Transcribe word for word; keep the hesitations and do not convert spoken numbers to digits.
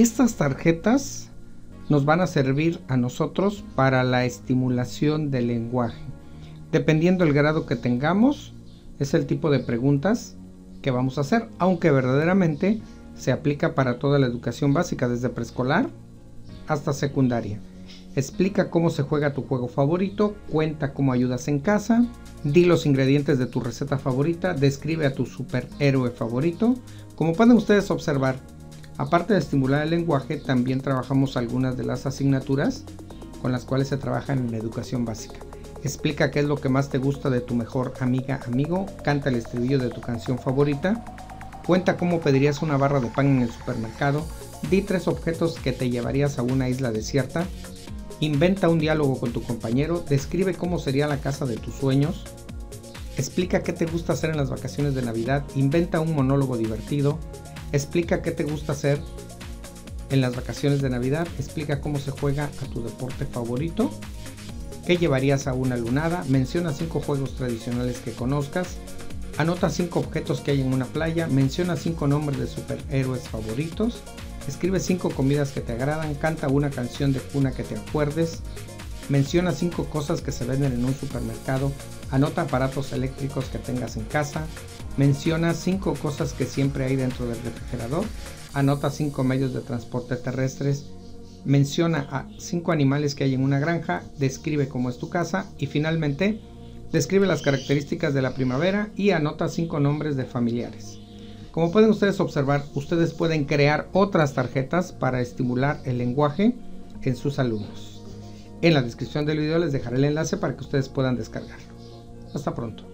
Estas tarjetas nos van a servir a nosotros para la estimulación del lenguaje. Dependiendo del grado que tengamos, es el tipo de preguntas que vamos a hacer, aunque verdaderamente se aplica para toda la educación básica, desde preescolar hasta secundaria. Explica cómo se juega tu juego favorito, cuenta cómo ayudas en casa, di los ingredientes de tu receta favorita, describe a tu superhéroe favorito. Como pueden ustedes observar, aparte de estimular el lenguaje, también trabajamos algunas de las asignaturas con las cuales se trabajan en la educación básica. Explica qué es lo que más te gusta de tu mejor amiga, amigo, canta el estribillo de tu canción favorita, cuenta cómo pedirías una barra de pan en el supermercado, di tres objetos que te llevarías a una isla desierta, inventa un diálogo con tu compañero, describe cómo sería la casa de tus sueños, explica qué te gusta hacer en las vacaciones de Navidad, inventa un monólogo divertido, explica qué te gusta hacer en las vacaciones de Navidad, explica cómo se juega a tu deporte favorito, qué llevarías a una lunada, menciona cinco juegos tradicionales que conozcas, anota cinco objetos que hay en una playa, menciona cinco nombres de superhéroes favoritos, escribe cinco comidas que te agradan, canta una canción de cuna que te acuerdes, menciona cinco cosas que se venden en un supermercado, anota aparatos eléctricos que tengas en casa, menciona cinco cosas que siempre hay dentro del refrigerador, anota cinco medios de transporte terrestres, menciona a cinco animales que hay en una granja, describe cómo es tu casa y finalmente describe las características de la primavera y anota cinco nombres de familiares. Como pueden ustedes observar, ustedes pueden crear otras tarjetas para estimular el lenguaje en sus alumnos. En la descripción del video les dejaré el enlace para que ustedes puedan descargarlo. Hasta pronto.